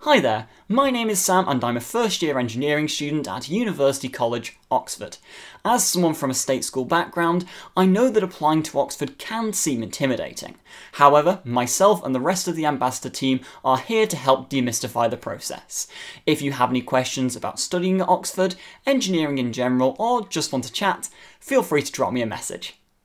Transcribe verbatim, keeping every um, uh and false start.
Hi there, my name is Sam and I'm a first year engineering student at University College, Oxford. As someone from a state school background, I know that applying to Oxford can seem intimidating. However, myself and the rest of the Ambassador team are here to help demystify the process. If you have any questions about studying at Oxford, engineering in general, or just want to chat, feel free to drop me a message.